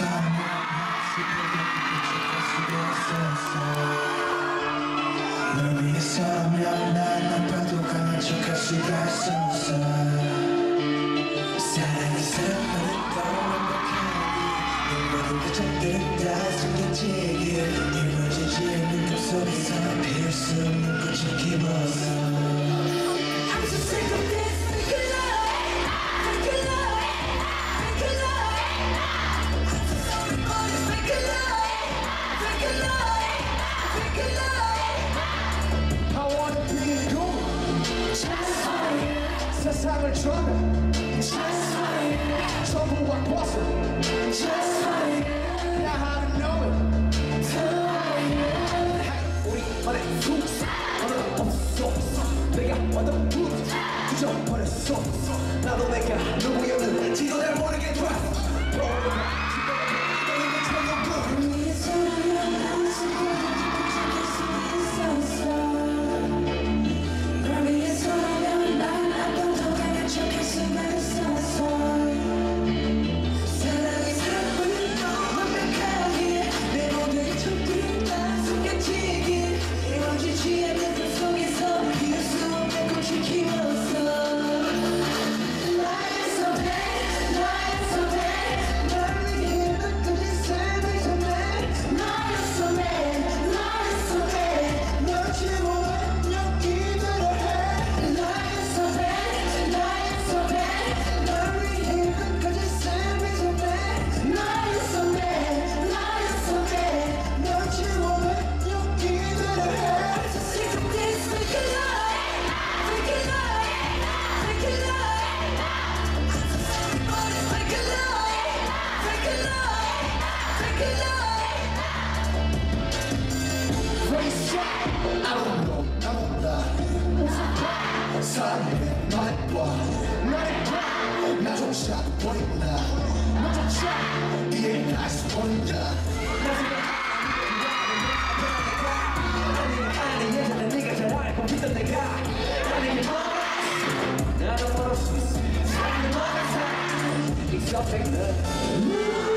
널 위해서라면 난 봐도 강한 척할 수가 있었어. 사랑이 사랑하는 건 완벽하니 내 모든 표정들은 다 숨겨지길 이루어지지 않는 꿈속에서 피울 수 없는 꽃을 키웠어. I'm so sick of this fake love, fake love, fake love. I'm so sorry for this fake love, fake love, fake love. I wanna be good Just for you, 세상을 전해 just for you, 전부 바꿔서 just for you, 나 하는 너는 for you. 우리만의 숨 하나 없어 내가 완전 뒤져버렸어 나도 내가 누구였는지도 잘 모르게 돼 위해서라면 난 숨겨질 수 있었어. 널 위해서라면 난 아파도 강한 척할 수가 있었어. 사랑이 사랑하는 건 완벽하게 내 모든 척들은 다 숨겨지길 이루어지지 않는 꿈 속에서 피울 수 없는 꽃을 키웠어. 나의 선택, 나의 선택, 널 위해 끝까지 삶을 선택. 나의 선택, 나의 선택, 널 지워낸 여기대로 해. 나의 선택, 나의 선택, 널 위해 끝까지 삶을 선택. 나의 선택, 나의 선택, 널 지워낸 여기대로 해. So sick of this fake love, fake love, fake love. I'm so sorry for this fake love, fake love, fake love. Face I don't know 나 몰라 사랑해 말해봐 말해봐 나조차 버린다 나조차 이해할 수 없다 아니 예전에 네가 잘 알고 있던 내가 아니 나도 모를 수 있어 사랑은 너의 사랑 It's your fake love